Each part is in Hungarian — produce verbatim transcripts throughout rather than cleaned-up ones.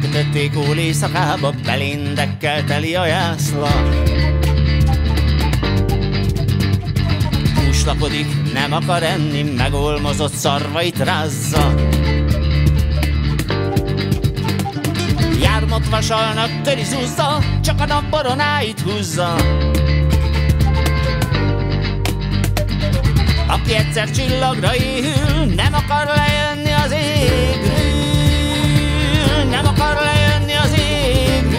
Bekötötték ól éjszakába, beléndekkel teli a jászla. Húslakodik, nem akar enni, megolmozott szarvait rázza. Jármot vasalnak, töri zúzza, csak a nap boronáit húzza. Aki egyszer csillagra éhül, nem akar lejönni az égről. Nem akar lejönni az égről.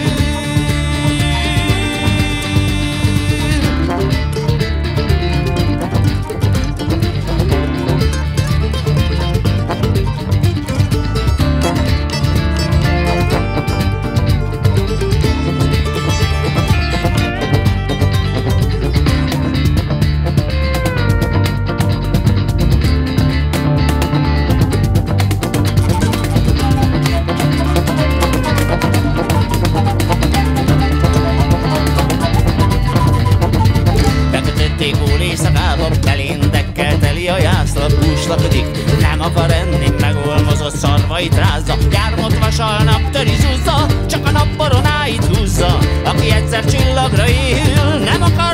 Éjszakába, beléndekkel teli a jászla. Húslakodik, nem akar enni, megolmozott szarvait rázza. Jármot vasalnak, töri zúzza, csak a nap boronáit húzza. Aki egyszer csillagra éhül, nem akar